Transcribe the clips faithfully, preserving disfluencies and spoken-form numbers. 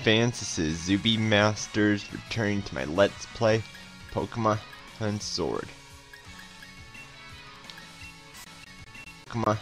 fans, this is Zuby Masters returning to my Let's Play Pokemon Sword. Pokemon.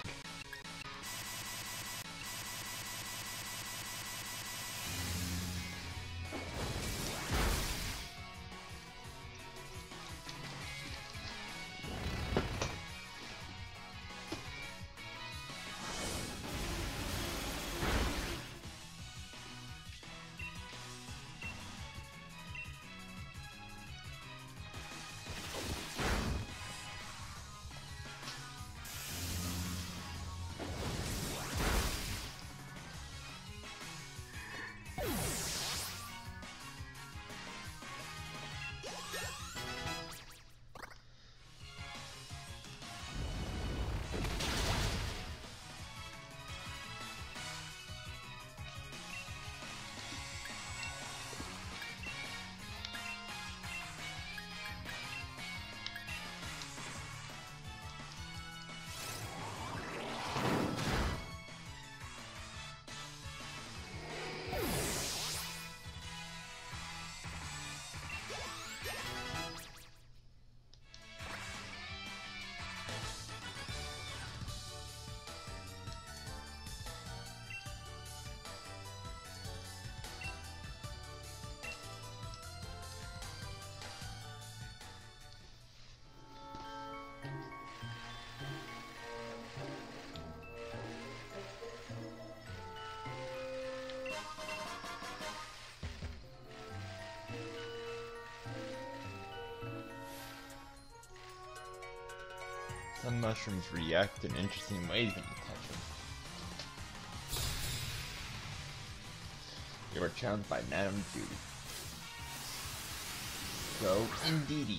Some mushrooms react in interesting ways when you touch them. You are challenged by Madame Judy. Go indeedy.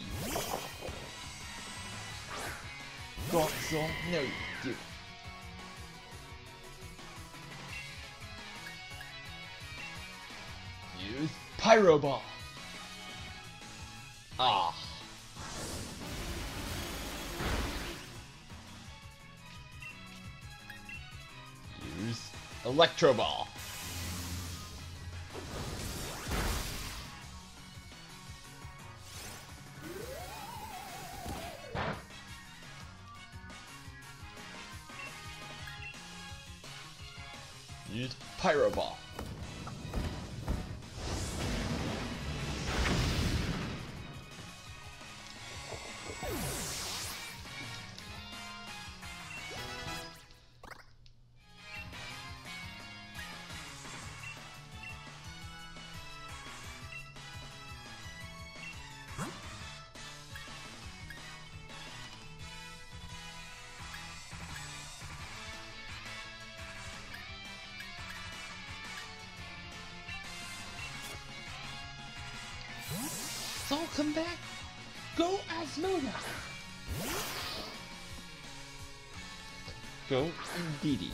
Got some? No, you do. Use Pyro Ball. Ah. Use Electro Ball. Use Pyro Ball. So come back. Go Asmona. Go indeedy.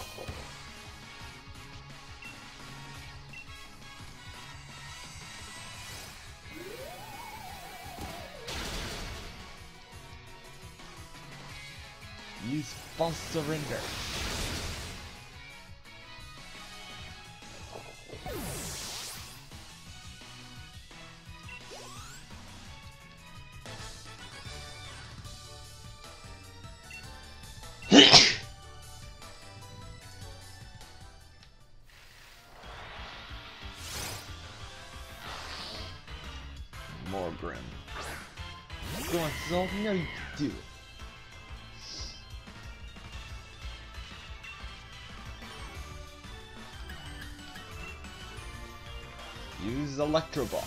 Use false surrender. More grim. Go on, Zol. No, you can do it. Use Electro Ball.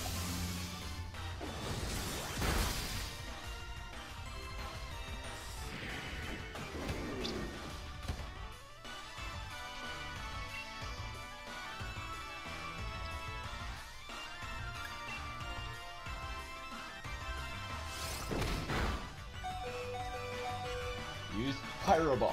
Use Pyro Ball.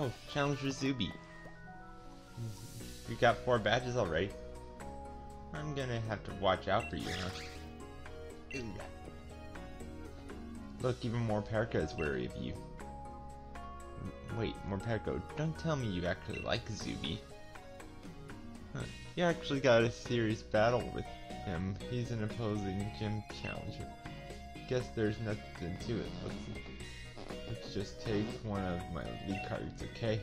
Oh, challenge for Zuby. You got four badges already. I'm gonna have to watch out for you, huh? Look, even Morpeko is wary of you. Wait, Morpeko, don't tell me you actually like Zuby. Huh. You actually got a serious battle with him. He's an opposing gym challenger. Guess there's nothing to it. Let's, let's just take one of my lead cards, okay?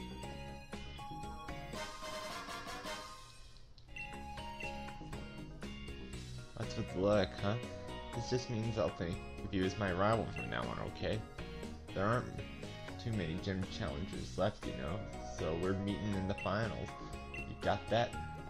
What's with luck, huh? This just means I'll think of you as my rival from now on, okay? There aren't too many gym challengers left, you know, so we're meeting in the finals. You got that?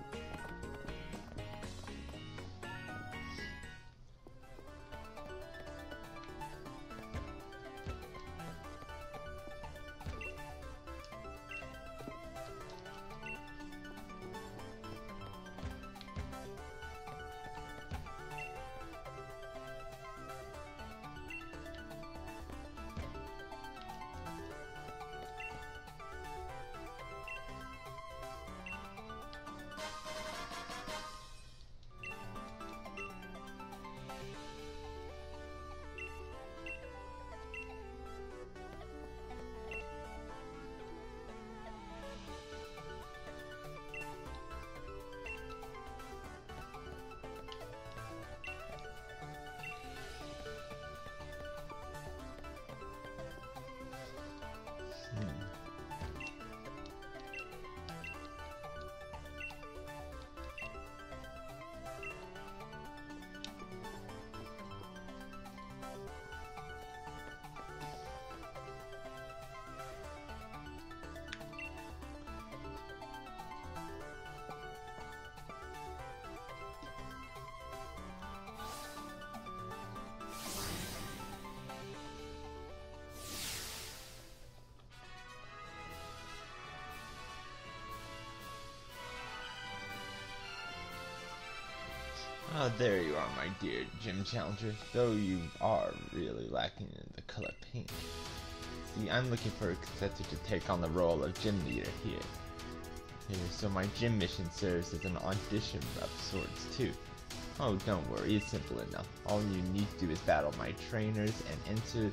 Oh, there you are, my dear gym challenger, though you are really lacking in the color pink. See, I'm looking for a contestant to take on the role of gym leader here. Here, so my gym mission serves as an audition of sorts, too. Oh, don't worry, it's simple enough. All you need to do is battle my trainers and answer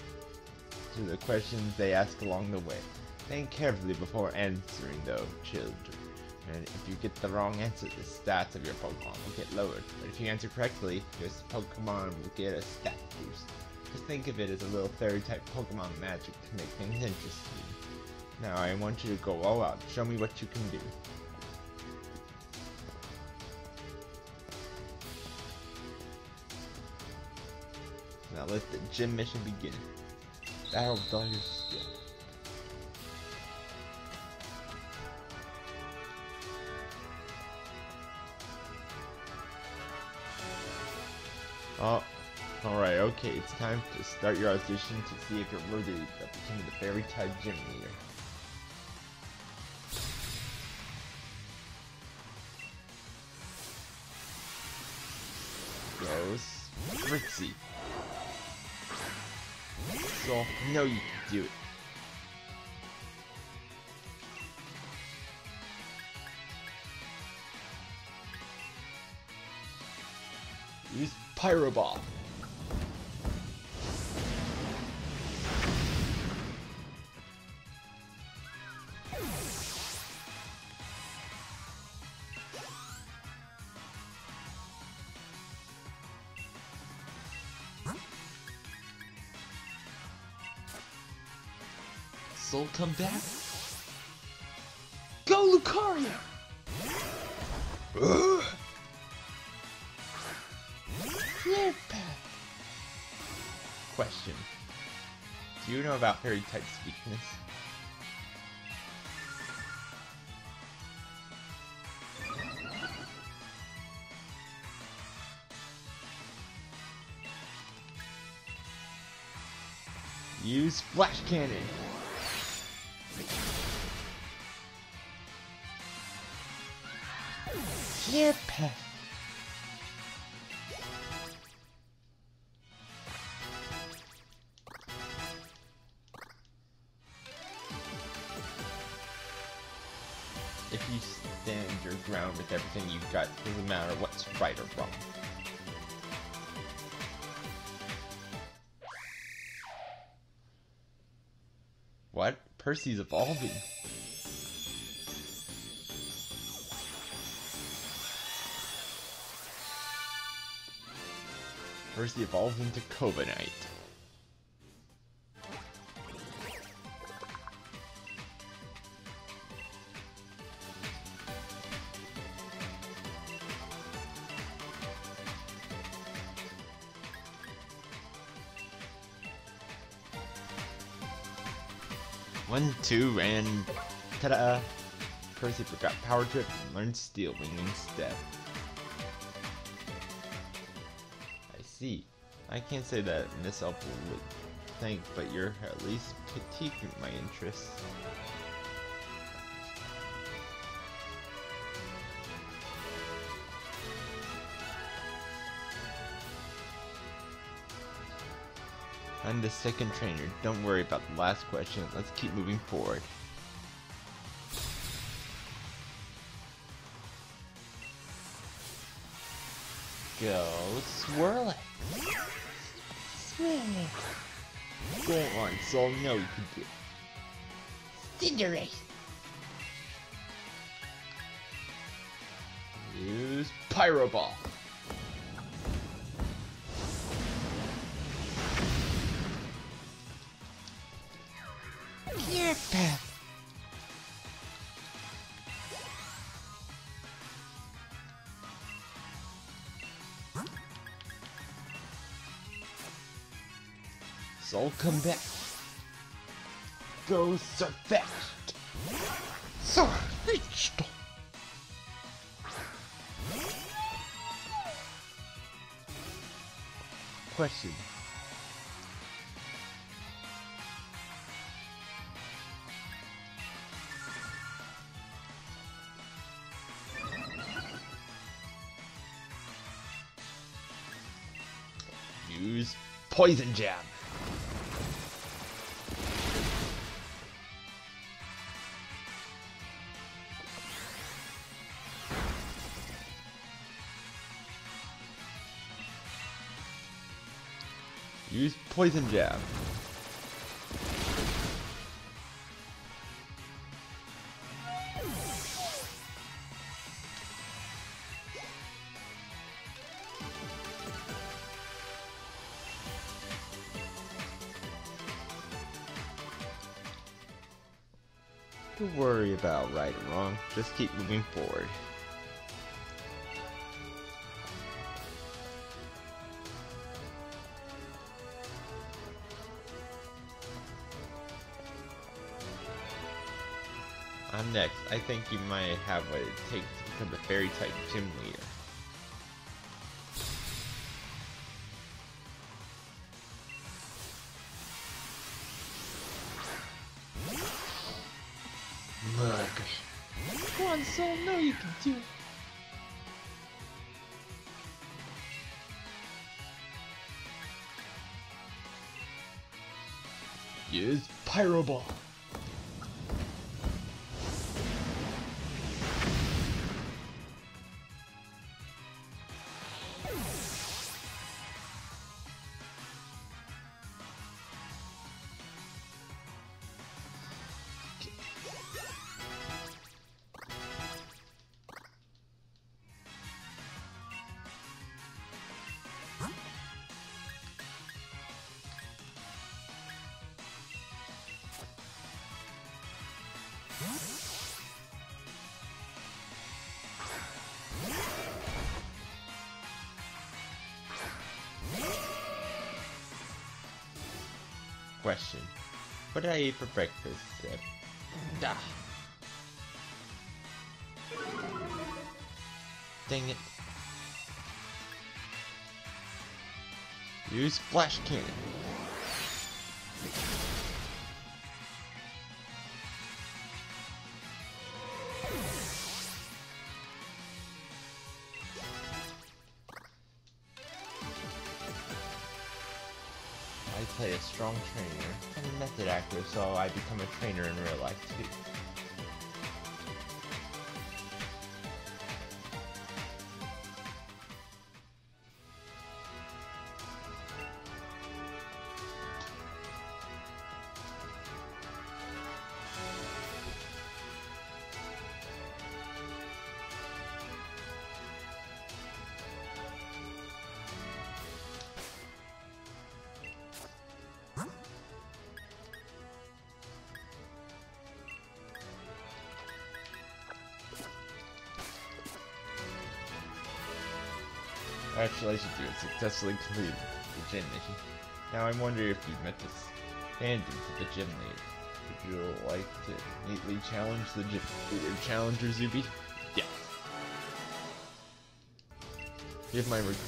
to the questions they ask along the way. Think carefully before answering, though, children. And if you get the wrong answer, the stats of your Pokemon will get lowered. But if you answer correctly, your Pokemon will get a stat boost. Just think of it as a little fairy-type Pokemon magic to make things interesting. Now I want you to go all out. Show me what you can do. Now let the gym mission begin. Battle with all your skill. Oh, alright, okay, it's time to start your audition to see if you're worthy of becoming the fairy-type gym leader. Goes Fritzy. So, I know you can do it. Use Pyro Ball. Soul come back. Go Lucario! Ugh. Clear path. Question. Do you know about Fairy type's weakness? Use Flash Cannon. Clear path. if you stand your ground with everything you've got, it doesn't matter what's right or wrong. What? Percy's evolving. Percy evolves into Cobanite. One, two, and ta-da! Percy forgot Power Trip and learned Steel Wing instead. I see. I can't say that Miss Opal would think, but you're at least critiquing my interests. I'm the second trainer. Don't worry about the last question. Let's keep moving forward. Go swirl it. Swirl it. Go on, Soul. No, you can do it. Cinderace. Use Pyro Ball. Gear Path. Soul, come back. Go so fast. So fast. Question. Use Poison Jab. Use Poison Jab. Don't worry about right or wrong, just keep moving forward. I'm next. I think you might have what it takes to become the fairy type gym leader. Look. Go on, Soul. No, you can do it. Use Pyro Ball. Question. What did I eat for breakfast? Uh, ah. Dang it. Use Flash Cannon. I play a strong trainer and a method actor, so I become a trainer in real life too. Congratulations, you have successfully completed the gym mission. Now I wonder if you'd met this stand-in for the gym leader. Would you like to neatly challenge the gym leader challenger, Zuby? Yes. Give my reg-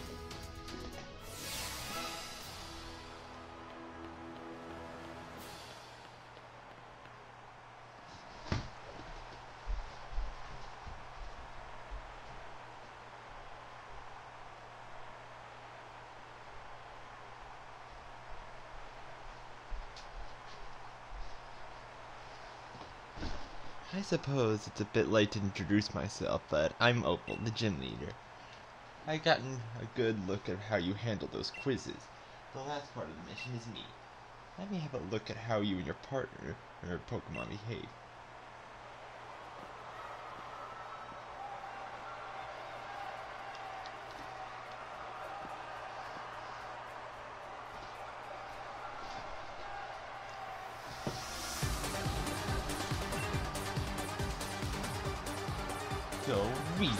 I suppose it's a bit late to introduce myself, but I'm Opal, the gym leader. I gotten a good look at how you handle those quizzes. The last part of the mission is me. Let me have a look at how you and your partner, or Pokemon, behave. So easy.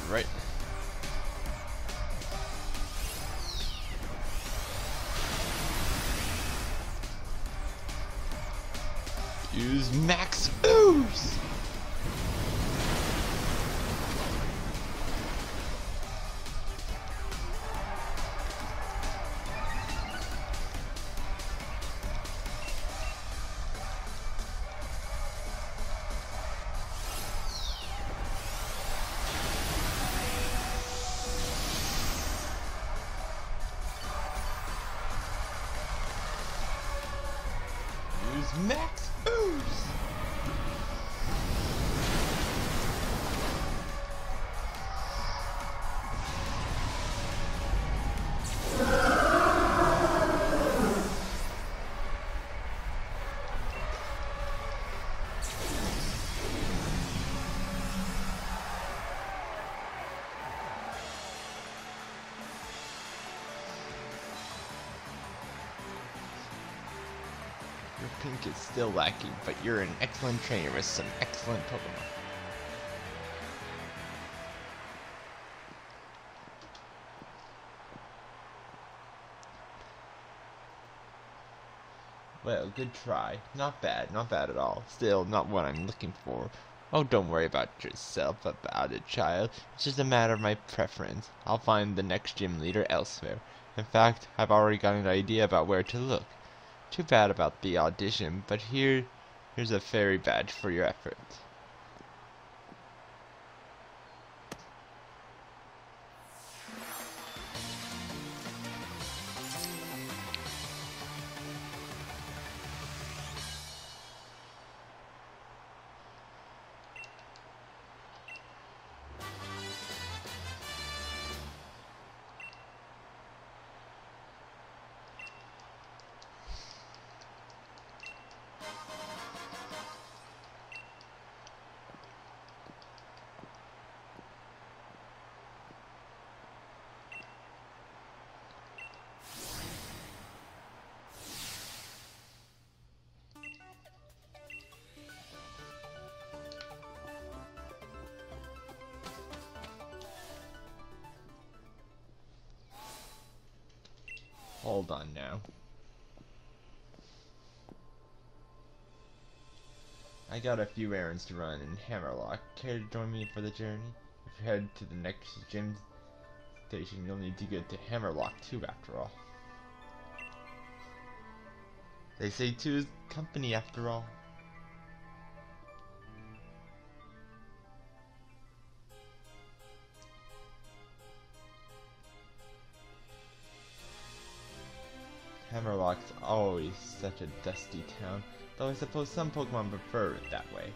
right. Use max ooze. Use max ooze. Your pink is still lacking, but you're an excellent trainer with some excellent Pokemon. Well, good try. Not bad, not bad at all. Still, not what I'm looking for. Oh, don't worry about yourself about it, child. It's just a matter of my preference. I'll find the next gym leader elsewhere. In fact, I've already got an idea about where to look. Too bad about the audition, but here, here's a fairy badge for your efforts. Hold on now. I got a few errands to run in Hammerlock. Care to join me for the journey? If you head to the next gym station, you'll need to get to Hammerlock too, after all. They say two is company, after all. Hammerlock's always such a dusty town, though I suppose some Pokemon prefer it that way.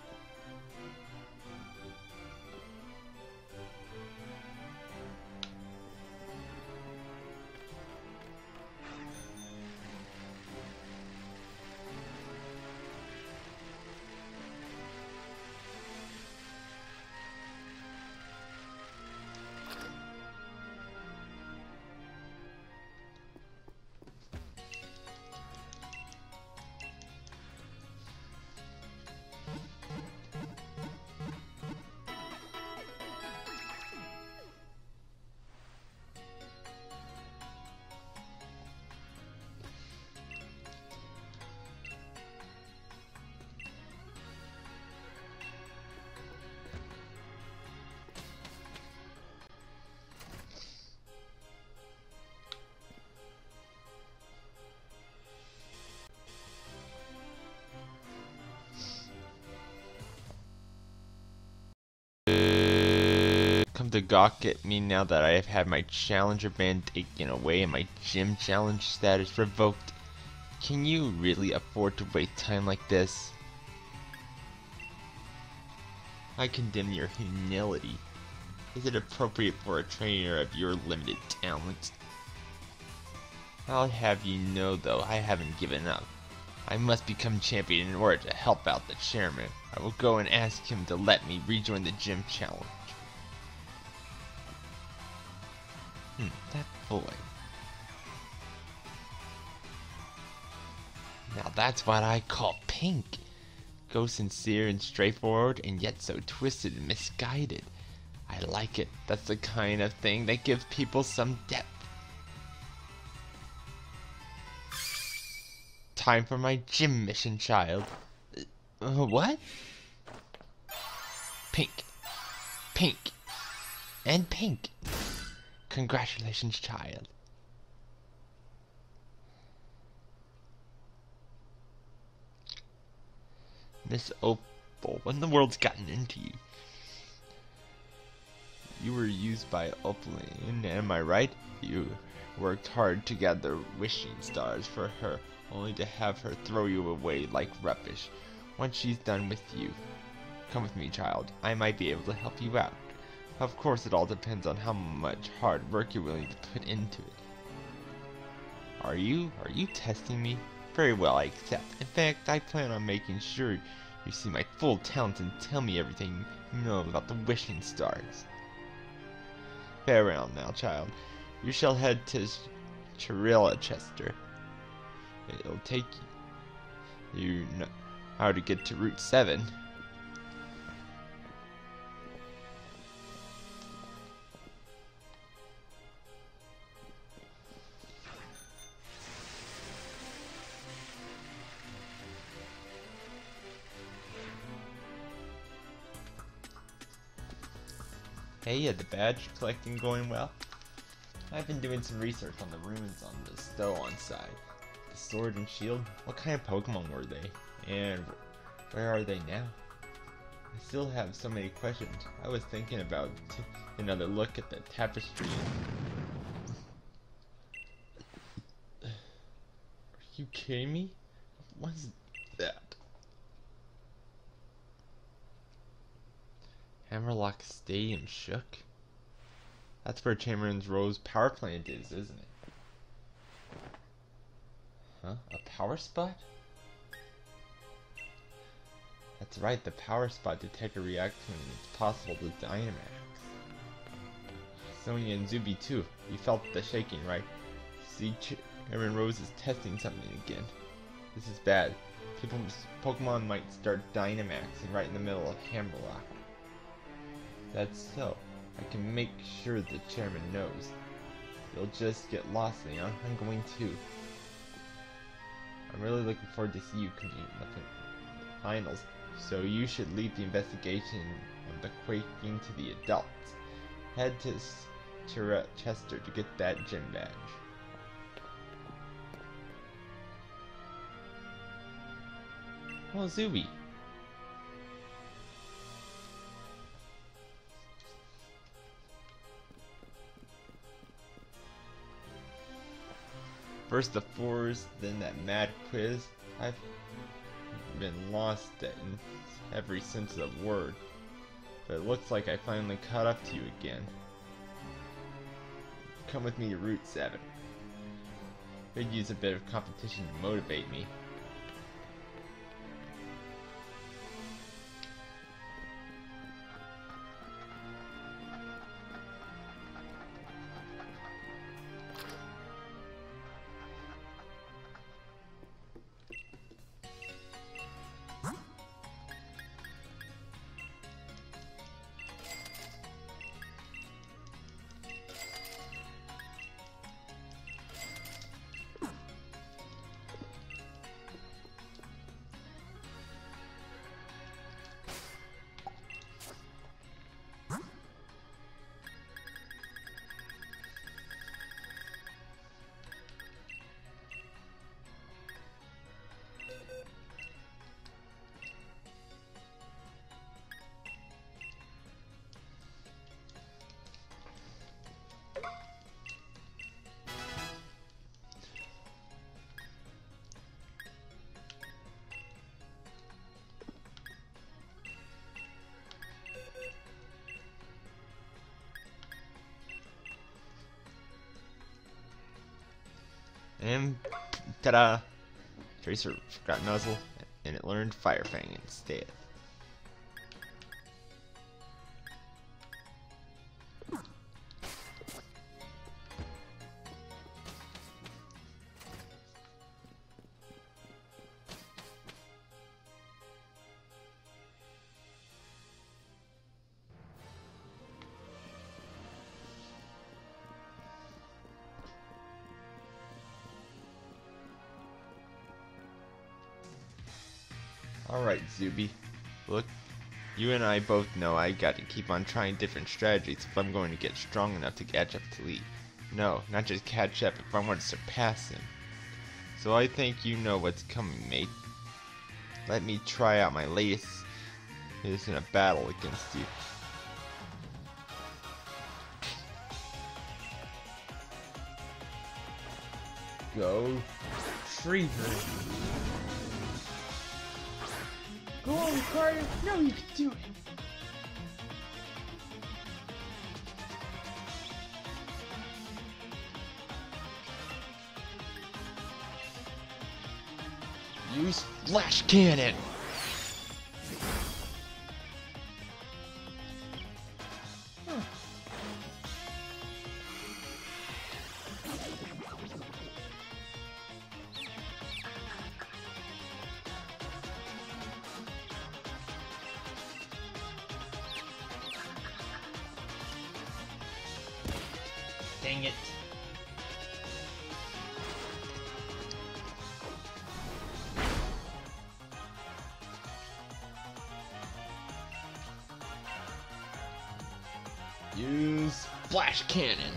Come to gawk at me now that I have had my challenger band taken away and my gym challenge status revoked. Can you really afford to wait time like this? I condemn your humility. Is it appropriate for a trainer of your limited talent? I'll have you know though, I haven't given up. I must become champion in order to help out the chairman. I will go and ask him to let me rejoin the gym challenge. Hmm, that boy. Now that's what I call pink. Go sincere and straightforward, and yet so twisted and misguided. I I like it. That's the kind of thing that gives people some depth. Time for my gym mission, child. Uh, what? Pink. Pink. And pink. Congratulations, child. Miss Opal, what in the world's gotten into you? You were used by Opaline, am I right? You worked hard to gather wishing stars for her, only to have her throw you away like rubbish. Once she's done with you, come with me, child. I might be able to help you out. Of course, it all depends on how much hard work you're willing to put into it. Are you? Are you testing me? Very well, I accept. In fact, I plan on making sure you see my full talent and tell me everything you know about the wishing stars. Farewell now, child. You shall head to Chirilla Chester. It'll take you. You know how to get to Route seven. Hey, yeah, the badge collecting going well? I've been doing some research on the runes on the Stoan side. The sword and shield? What kind of Pokemon were they? And where are they now? I still have so many questions. I was thinking about taking another look at the tapestry. Are you kidding me? What's that? Hammerlock Stadium shook? That's where Chamberlain's Rose power plant is, isn't it? Huh? A power spot? That's right, the power spot detector reacts when it's possible to Dynamax. Sonya and Zuby too. You felt the shaking, right? See, Chairman Rose is testing something again. This is bad. People, Pokemon might start Dynamaxing right in the middle of Hammerlock. That's so. I can make sure the chairman knows. You'll just get lost, Leon. I'm going too. I'm really looking forward to see you compete in the finals. So you should leave the investigation of the quaking to the adults. Head to Ch Chester to get that gym badge. Oh, Zuby. First the fours, then that mad quiz. I've been lost in every sense of the word. But it looks like I finally caught up to you again. Come with me to Route seven. Could use a bit of competition to motivate me. And ta-da! Tracer forgot Nuzzle, and it learned Fire Fang instead. Alright, Zuby. Look, you and I both know I gotta keep on trying different strategies if I'm going to get strong enough to catch up to Lee. No, not just catch up, if I want to surpass him. So I think you know what's coming, mate. Let me try out my latest is in a battle against you. Go Freezer. Go on, Carter. No, you can do it. Use Flash Cannon. Huh. Dang it. Use Flash Cannon.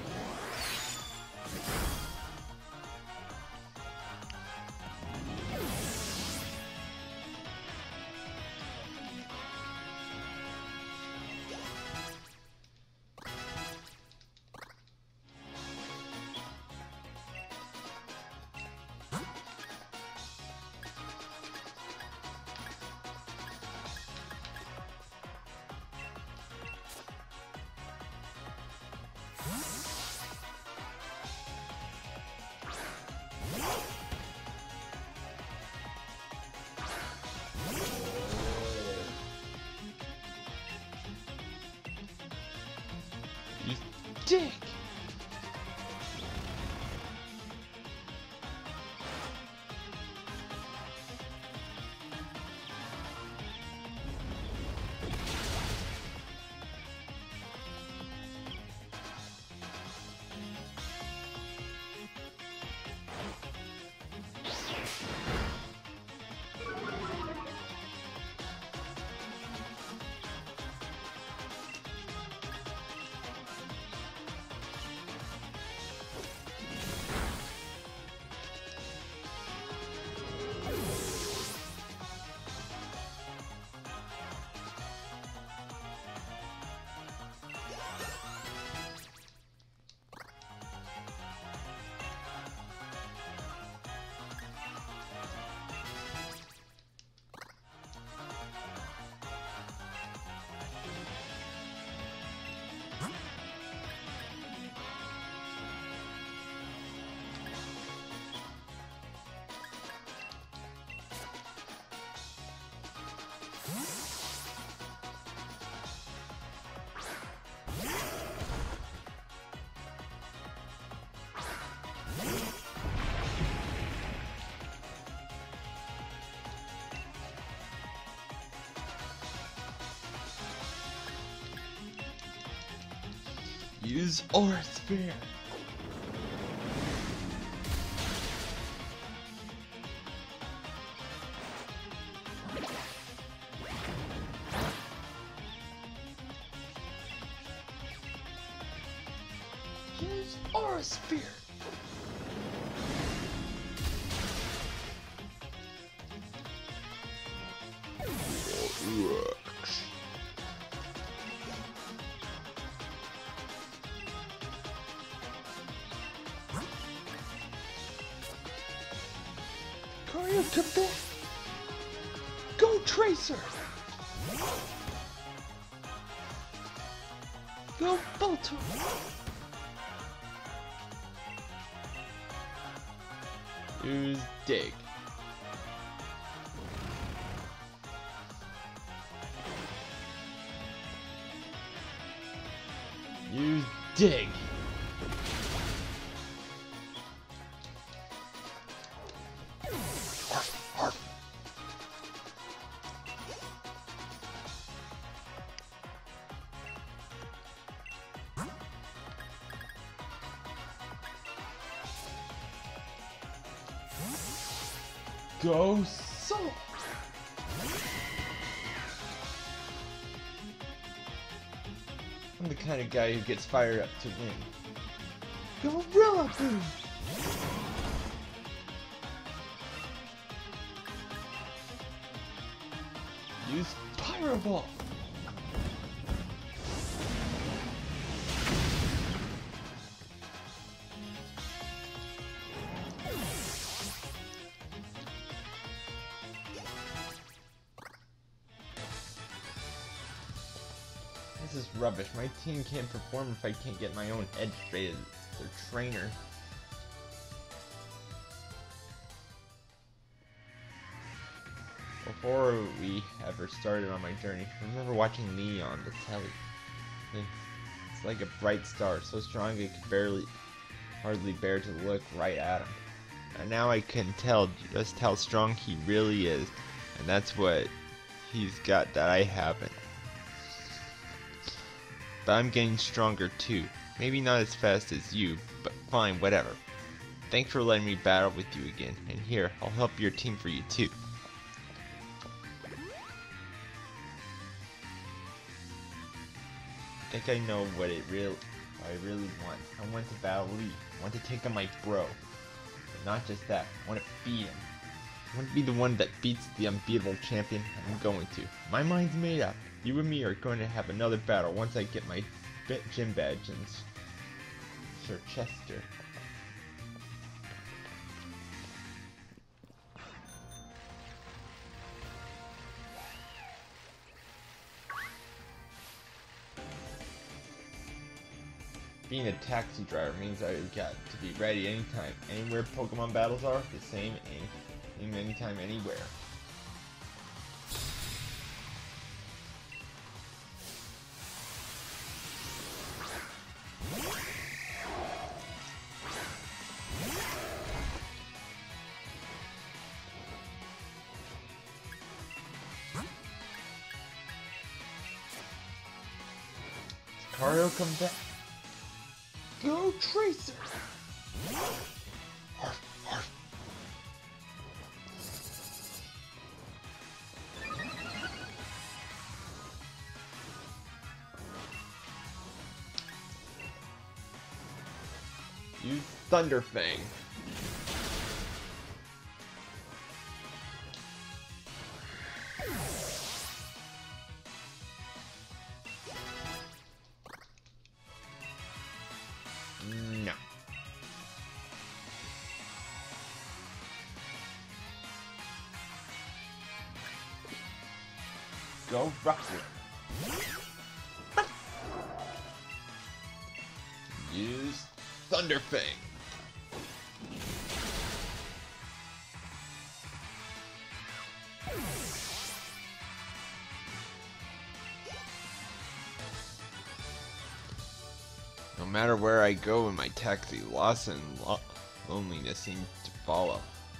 You dick! Use Aura Sphere. Use Aura Sphere. Mario, come back! Go, Tracer! Go, Bolter! Use Dig. Use Dig. Go, Soul! I'm the kind of guy who gets fired up to win. Gorilla Boom! Use Pyro Ball! This is rubbish. My team can't perform if I can't get my own edge bait as their trainer. Before we ever started on my journey, I remember watching Lee on the telly. It's like a bright star, so strong I could barely, hardly bear to look right at him. And now I can tell just how strong he really is, and that's what he's got that I haven't. But I'm getting stronger too. Maybe not as fast as you, but fine, whatever. Thanks for letting me battle with you again, and here, I'll help your team for you too. I think I know what it real what I really want. I want to battle Lee. I want to take on my bro. But not just that, I want to beat him. I want to be the one that beats the unbeatable champion, and I'm going to. My mind's made up. You and me are going to have another battle once I get my gym badge and Sir Chester. Being a taxi driver means I've got to be ready anytime. Anywhere Pokemon battles are, the same any, anytime, anywhere. Cario, come back. Go Tracer! Arf, arf. Use Thunder Fang. No. Go Rocken. Use Thunder Fang. No matter where I go in my taxi, loss and lo loneliness seem to follow.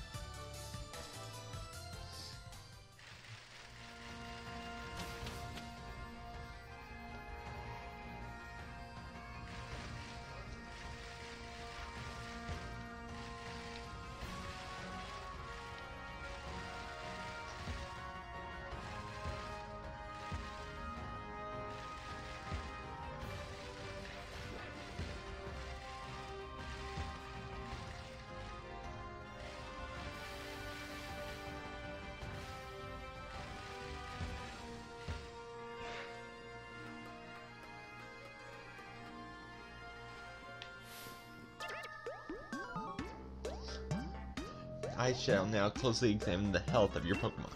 I shall now closely examine the health of your Pokemon.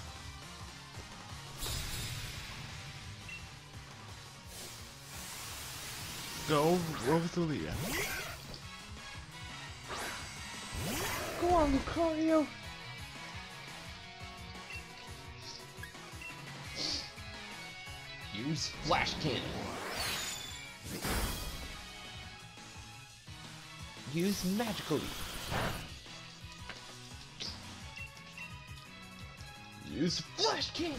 Go, Rosalia. Go on, Lucario! Use Flash Cannon. Use Magical Leap. Use Flash Cannon.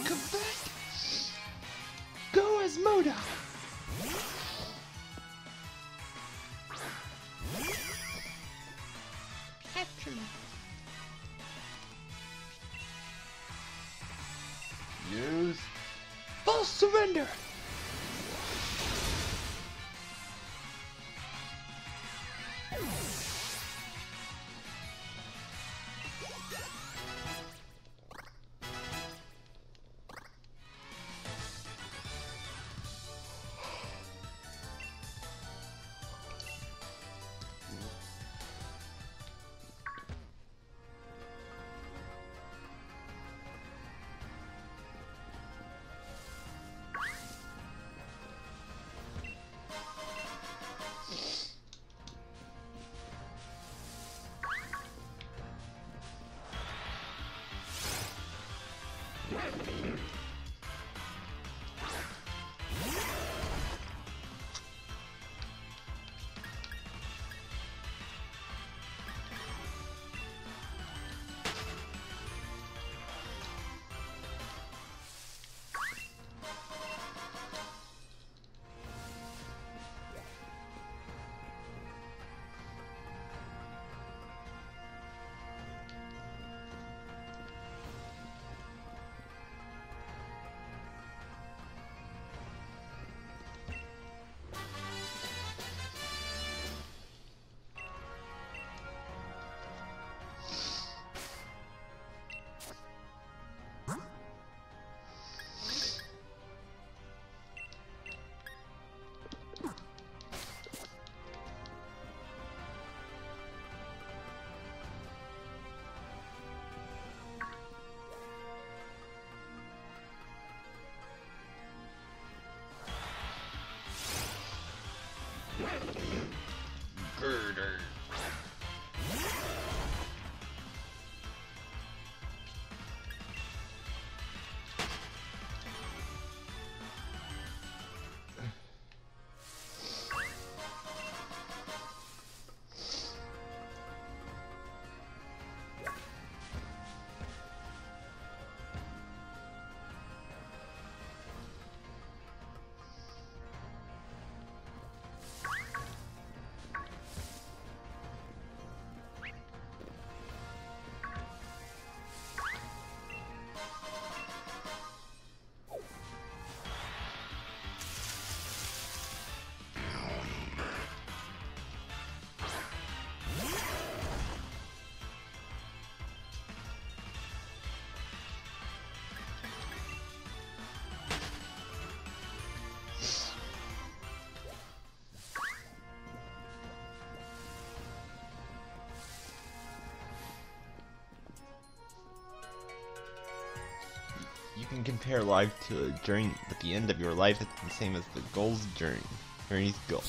come back. Go as Moda. Capture me. Use False surrender. Girder. You can compare life to a journey, but the end of your life is the same as the goal's journey. Journey's goal.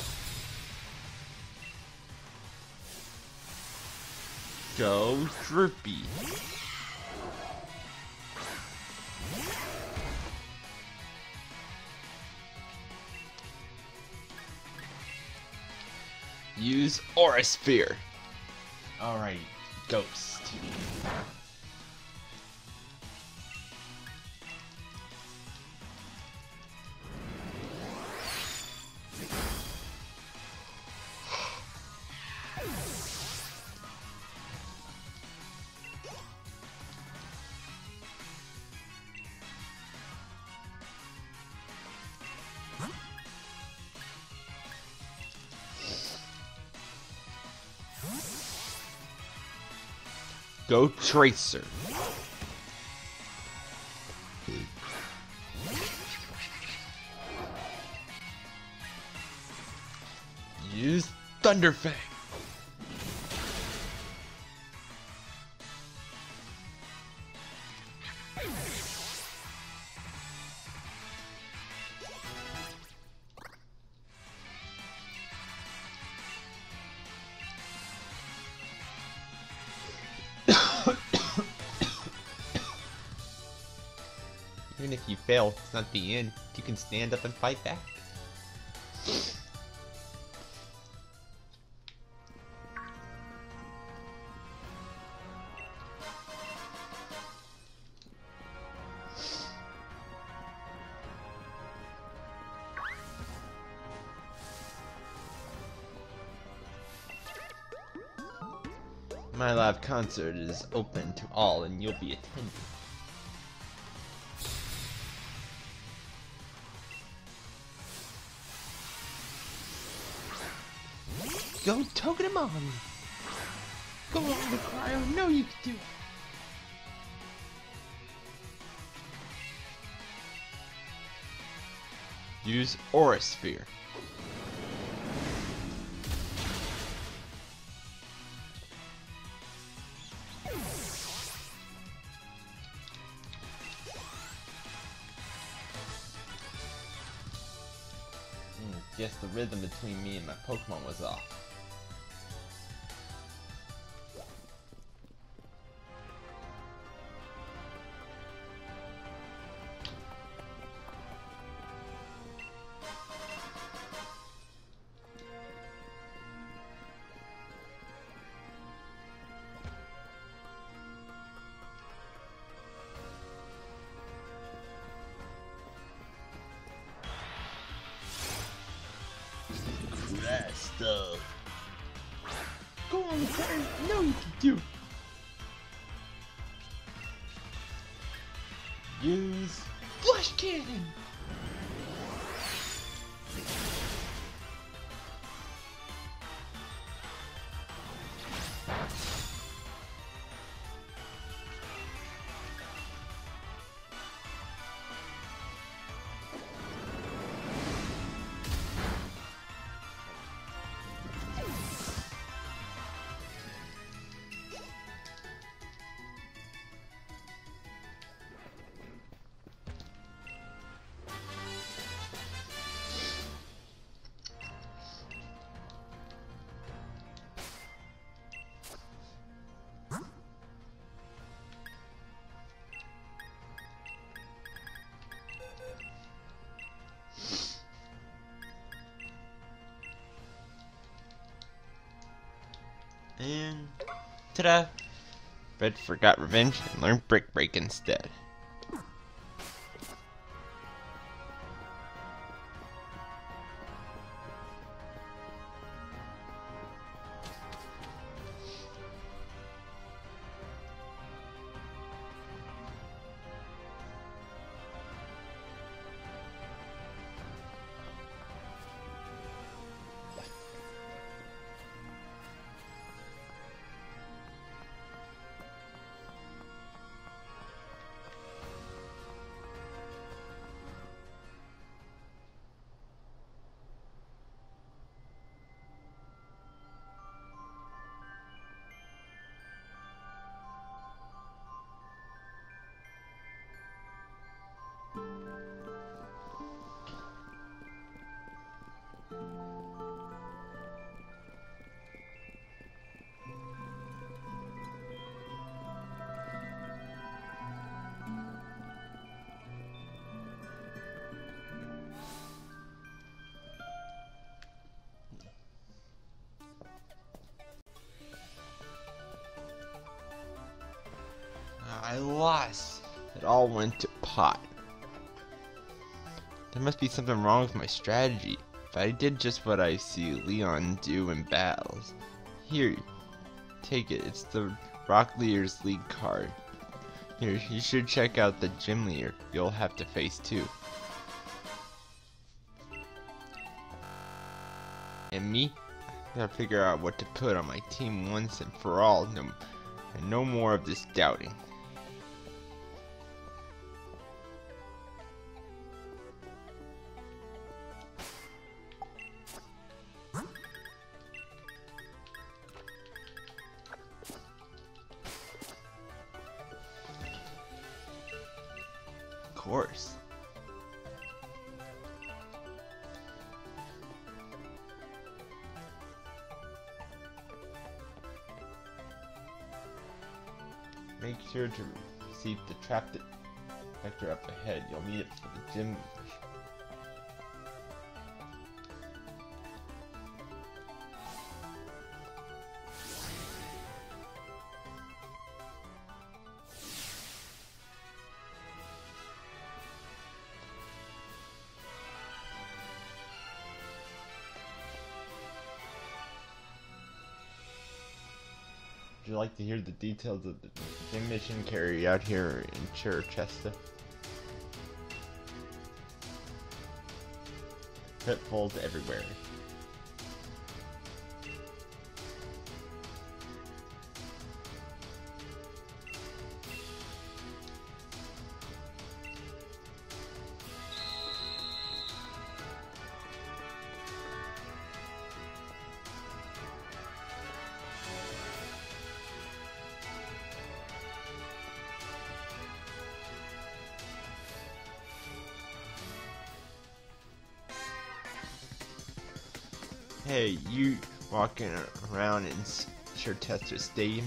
Go Droopy. Use Aura Sphere. Alright, Ghost. Go Tracer. Use Thunderfang. Even if you fail, it's not the end. You can stand up and fight back. My live concert is open to all and you'll be attending. Go Togemon! Go on, Cryo, know you can do it! Use Aura Sphere. Mm, guess the rhythm between me and my Pokemon was off. That stuff. Go on, Cryo, know you can do it! Use Flash Cannon! And ta-da! Red forgot revenge and learned Brick Break instead. I lost. It all went to pot. There must be something wrong with my strategy. If I did just what I see Leon do in battles. Here, take it. It's the Rock Leader's League card. Here, you should check out the Gym Leader you'll have to face too. And me? I gotta figure out what to put on my team once and for all. No, and no more of this doubting. Of course. Make sure to receive the trap detector up ahead. You'll need it for the gym. you like to hear the details of the gym mission carried out here in Chichester? Pitfalls everywhere. Hey, you walking around in Chichester Stadium?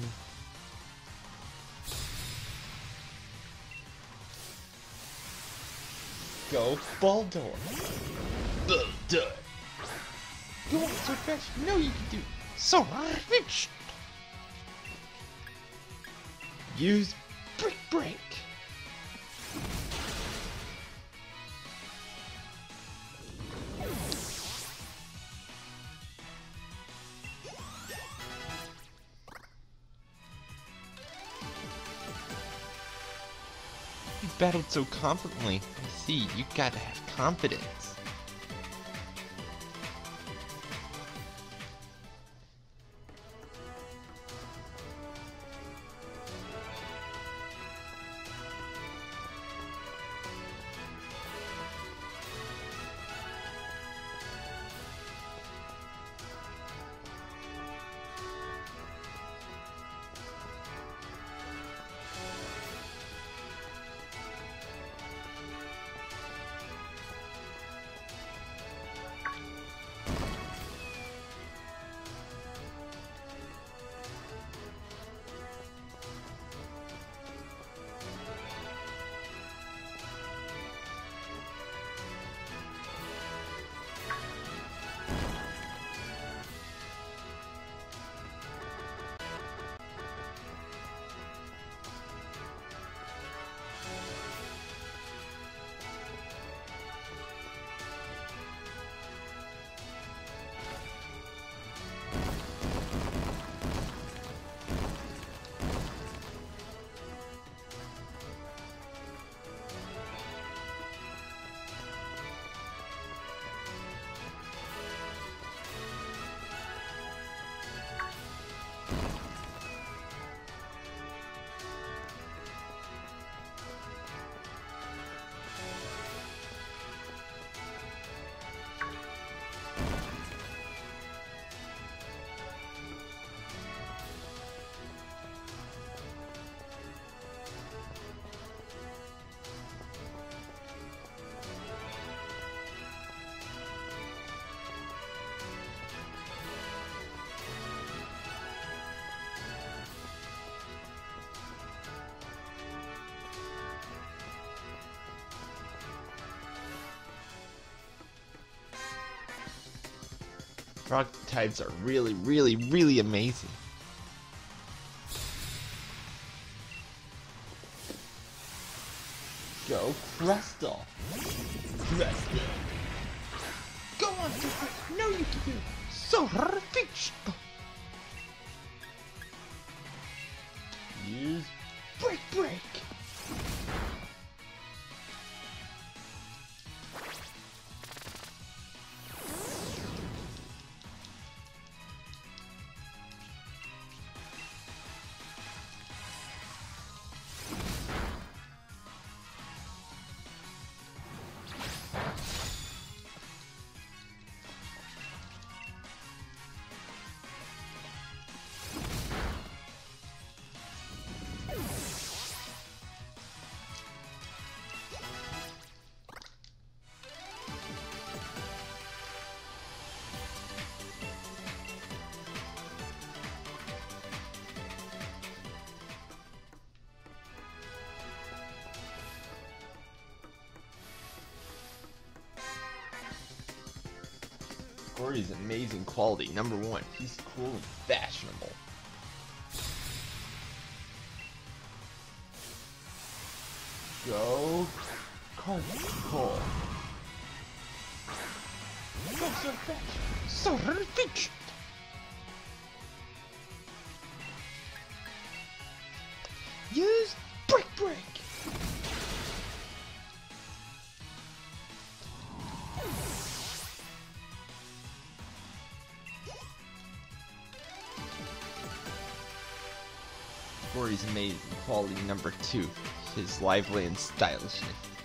Go Bulldog! Bulldog! Go on so fast, you know you can do. So rich. Use Brick Break! You battled so confidently. I see, you gotta have confidence. Rock types are really, really, really amazing. Go Crystal! Crystal! Go on, Super! No, you can do. So rich. Use Break, break. Corey's amazing quality. Number one, he's cool and fashionable. Go Cole. Go so fast. So rich. Use Brick Break! Gory's amazing. Quality number two. His lively and stylishness.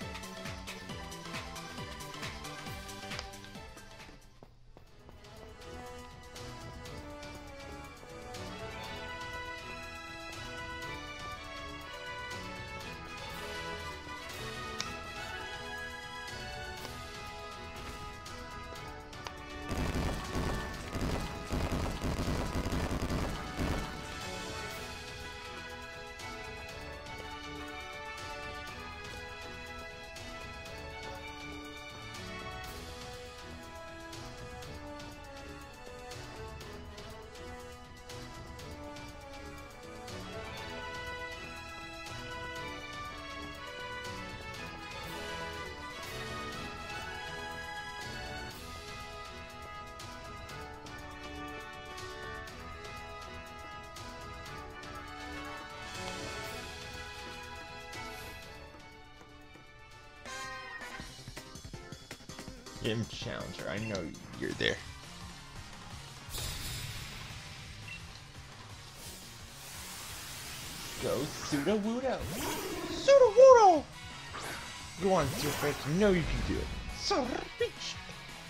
Gym Challenger, I know you're there. Go Sudowoodo! Sudowoodo! Go on, Surfetch, I know you can do it. Surfetch!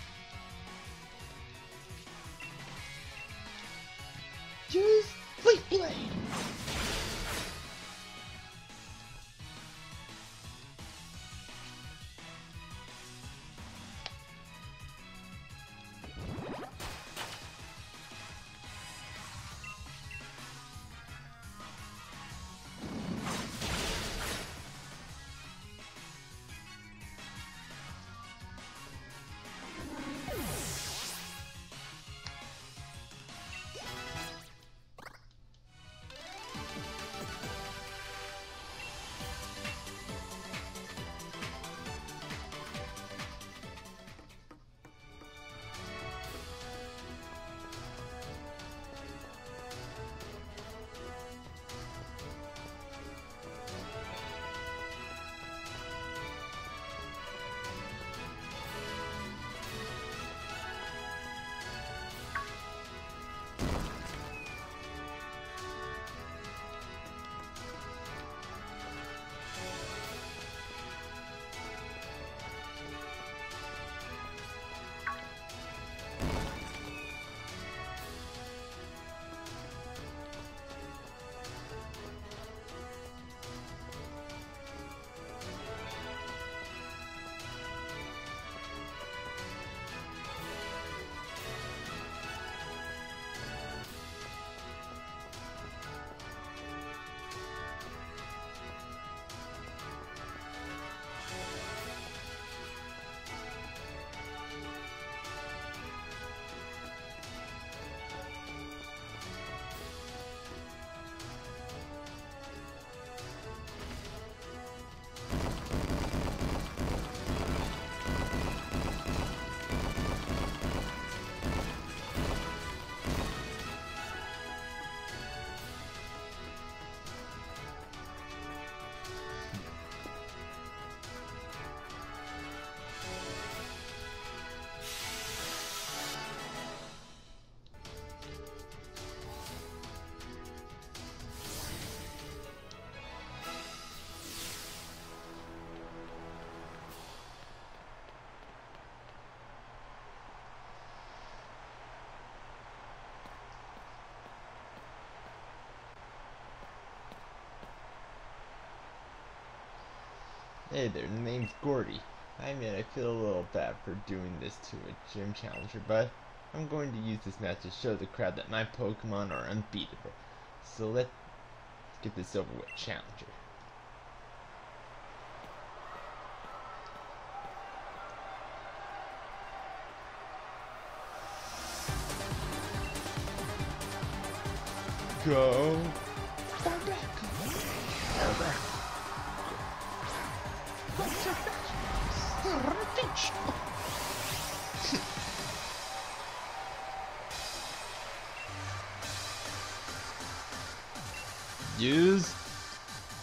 Use Leaf Blade! Hey there, the name's Gordy. I admit I feel a little bad for doing this to a gym challenger, but I'm going to use this match to show the crowd that my Pokemon are unbeatable. So let's get this over with, challenger. Go! Far back! Far back! Surfetch! Use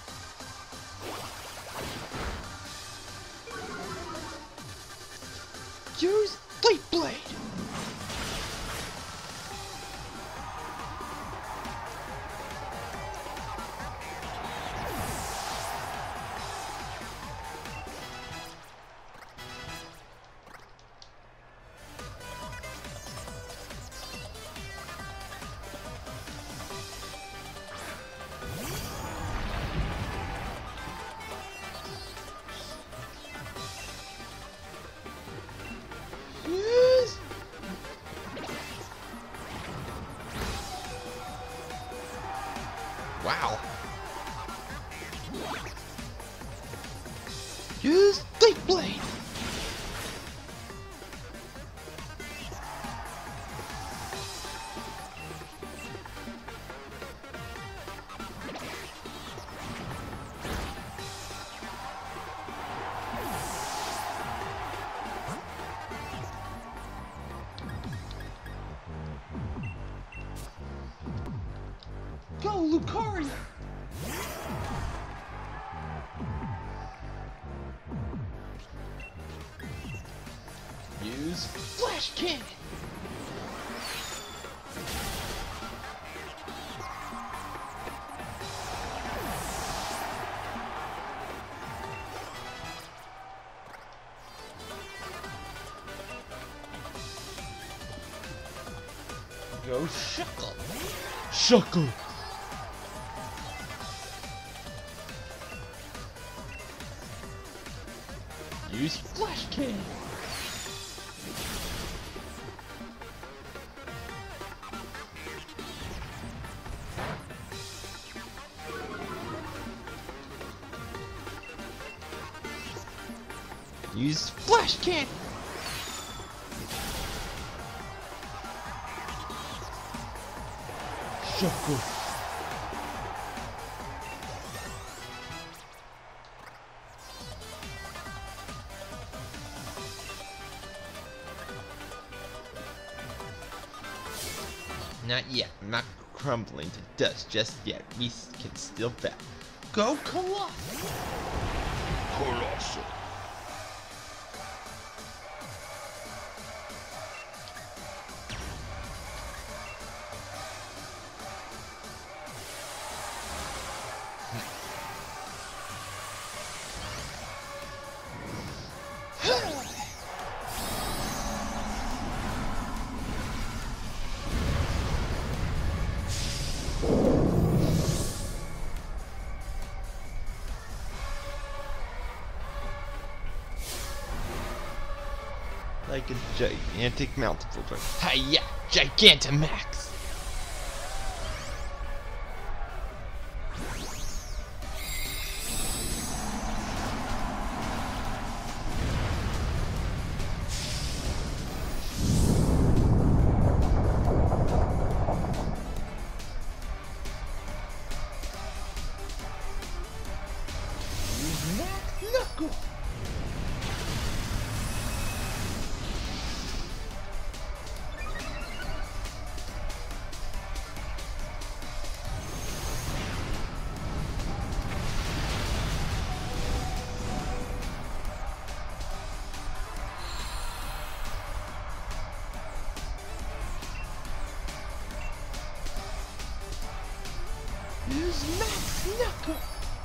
Wow. Use Thick Blade. Go, Lucario! Use Flash Cannon! Go Shuckle. Shuckle! Use Flash Cannon. Use Flash Cannon! Shuckle! Not yet. I'm not crumbling to dust just yet. We can still battle. Go Colossal! Colossal. Like a gigantic multiple joint. Hiya! Gigantamax! Knuckle! Use Max Knuckle!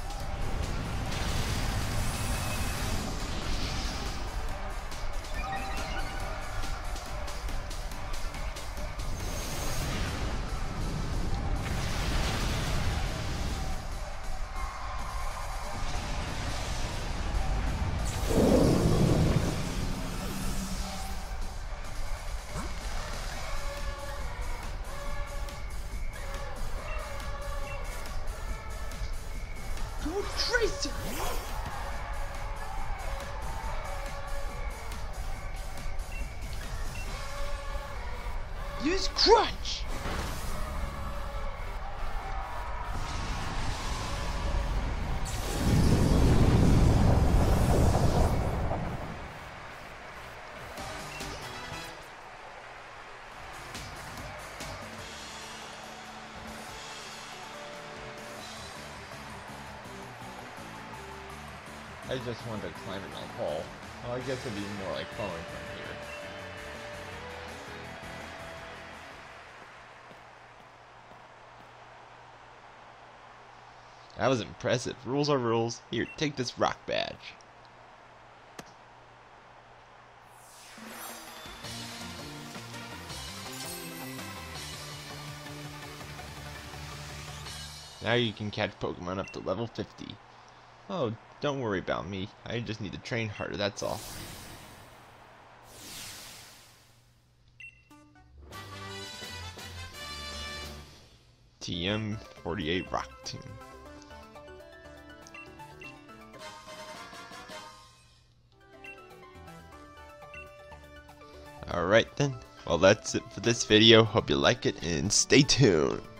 Go Tracer! Use Crunch! I just wanted to climb in that hole. Well, I guess it'd be more like falling from here. That was impressive. Rules are rules. Here, take this rock badge. Now you can catch Pokemon up to level fifty. Oh, don't worry about me. I just need to train harder, that's all. T M forty-eight Rock Tomb. Alright then, well that's it for this video. Hope you like it and stay tuned.